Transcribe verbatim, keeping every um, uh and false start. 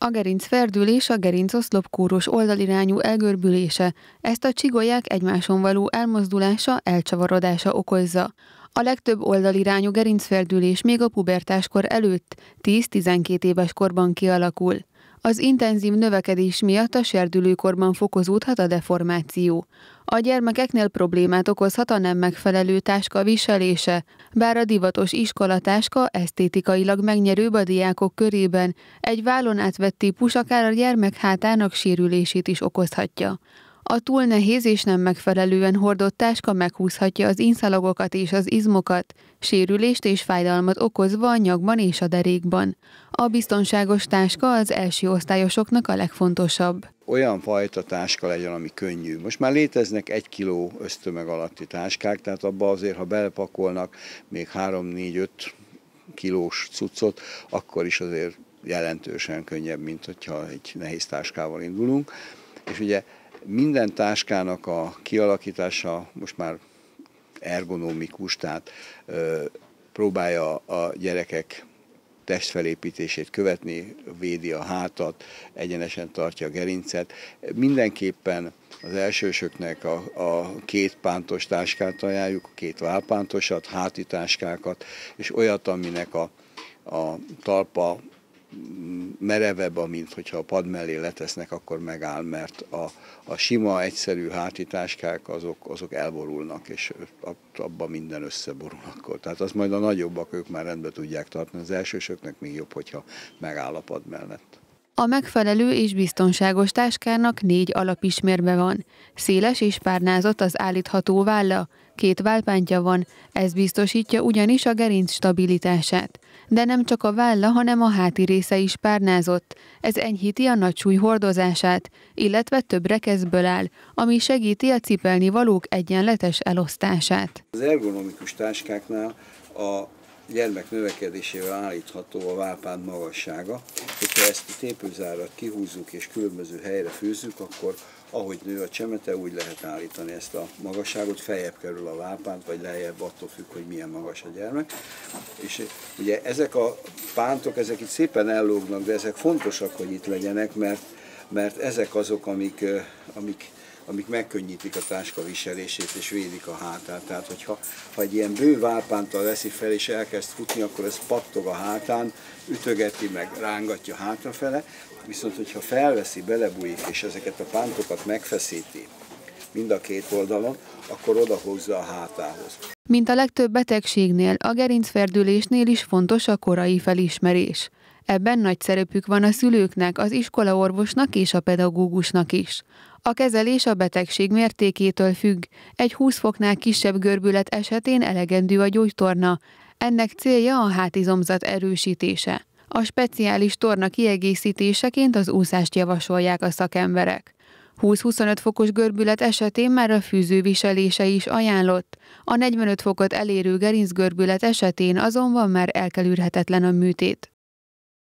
A gerincferdülés a gerincoszlopkóros oldalirányú elgörbülése, ezt a csigolyák egymáson való elmozdulása, elcsavarodása okozza. A legtöbb oldalirányú gerincferdülés még a pubertáskor előtt, tíz-tizenkét éves korban kialakul. Az intenzív növekedés miatt a serdülőkorban fokozódhat a deformáció. A gyermekeknél problémát okozhat a nem megfelelő táska viselése, bár a divatos iskolatáska esztétikailag megnyerőbb a diákok körében, egy vállon átvett típus akár a gyermek hátának sérülését is okozhatja. A túl nehéz és nem megfelelően hordott táska meghúzhatja az inszalagokat és az izmokat, sérülést és fájdalmat okozva a nyakban és a derékban. A biztonságos táska az első osztályosoknak a legfontosabb. Olyan fajta táska legyen, ami könnyű. Most már léteznek egy kiló ösztömeg alatti táskák, tehát abba azért, ha belepakolnak még három-négy-öt kilós cuccot, akkor is azért jelentősen könnyebb, mint hogyha egy nehéz táskával indulunk. És ugye minden táskának a kialakítása most már ergonomikus, tehát ö, próbálja a gyerekek testfelépítését követni, védi a hátat, egyenesen tartja a gerincet. Mindenképpen az elsősöknek a, a két pántos táskát ajánljuk, a két válpántosat, háti táskákat, és olyat, aminek a, a talpa merevebb, amint hogyha a pad mellé letesznek, akkor megáll, mert a, a sima, egyszerű háti táskák azok, azok elborulnak, és abban minden összeborul akkor. Tehát azt majd a nagyobbak, ők már rendbe tudják tartani, az elsősöknek még jobb, hogyha megáll a pad mellett. A megfelelő és biztonságos táskának négy alapismérve van. Széles és párnázott az állítható válla, két válpántja van, ez biztosítja ugyanis a gerinc stabilitását. De nem csak a válla, hanem a háti része is párnázott. Ez enyhíti a nagy súly hordozását, illetve több rekeszből áll, ami segíti a cipelni valók egyenletes elosztását. Az ergonomikus táskáknál a gyermek növekedésével állítható a válpánt magassága. Hogyha ezt a tépőzárat kihúzzuk és különböző helyre fűzzük, akkor ahogy nő a csemete, úgy lehet állítani ezt a magasságot, feljebb kerül a válpánt, vagy lejjebb, attól függ, hogy milyen magas a gyermek. És ugye ezek a pántok, ezek itt szépen ellógnak, de ezek fontosak, hogy itt legyenek, mert, mert ezek azok, amik, amik amik megkönnyítik a táska viselését és védik a hátát. Tehát, hogyha ha egy ilyen bő válpánttal veszi fel és elkezd futni, akkor ez pattog a hátán, ütögeti meg, rángatja hátrafele, viszont hogyha felveszi, belebújik és ezeket a pántokat megfeszíti mind a két oldalon, akkor odahozza a hátához. Mint a legtöbb betegségnél, a gerincferdülésnél is fontos a korai felismerés. Ebben nagy szerepük van a szülőknek, az iskolaorvosnak és a pedagógusnak is. A kezelés a betegség mértékétől függ. Egy húsz foknál kisebb görbület esetén elegendő a gyógytorna. Ennek célja a hátizomzat erősítése. A speciális torna kiegészítéseként az úszást javasolják a szakemberek. húsz-huszonöt fokos görbület esetén már a fűző viselése is ajánlott. A negyvenöt fokot elérő gerincgörbület esetén azonban már elkerülhetetlen a műtét.